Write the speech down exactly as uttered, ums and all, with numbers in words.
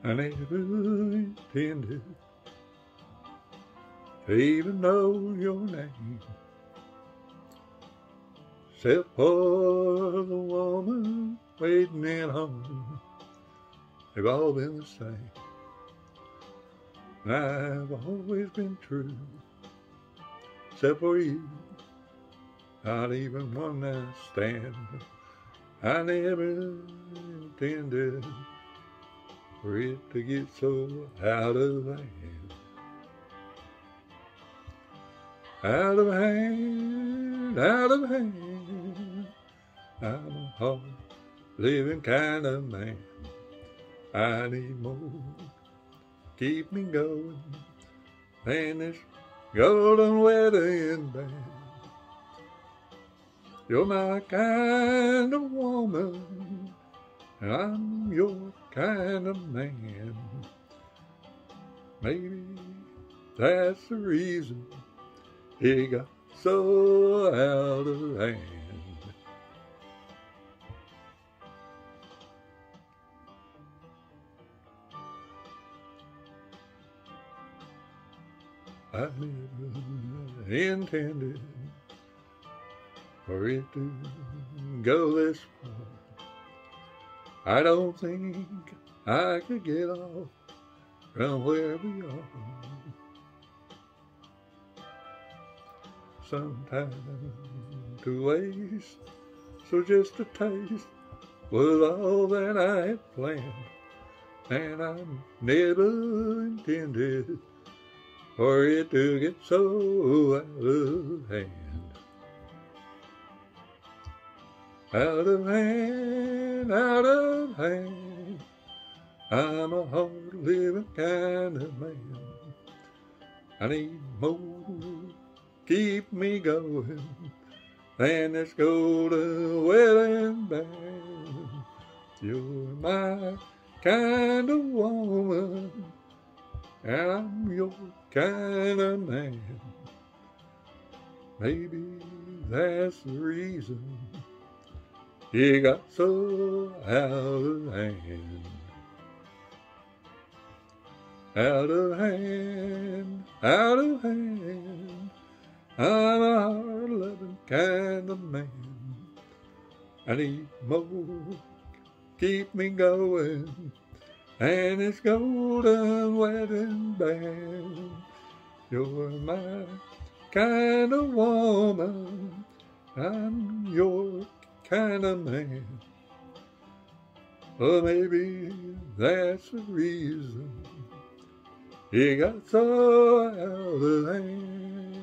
I never intended to even know your name, except for the woman waiting at home. They've all been the same, and I've always been true, except for you. Not even one night stand. I never intended for it to get so out of hand. Out of hand, out of hand. I'm a hard living kind of man. I need more, keep me going, than this golden wedding band. You're my kind of woman, and I'm your kind of man. Maybe that's the reason it got so out of hand. I never intended for it to go this far. I don't think I could get off from where we are. Sometime to waste, so just a taste was all that I had planned, and I never intended for it to get so out of hand. Out of hand, out of hand, I'm a hard living kind of man. I need more, keep me going, than this golden wedding band. You're my kind of woman, and I'm your kind of man. Maybe that's the reason it got so out of hand. Out of hand, out of hand, I'm a hard-loving kind of man. I need more, keep me going, and it's golden wedding band. You're my kind of woman, I'm your kind of man. Or maybe that's the reason it got so out of hand.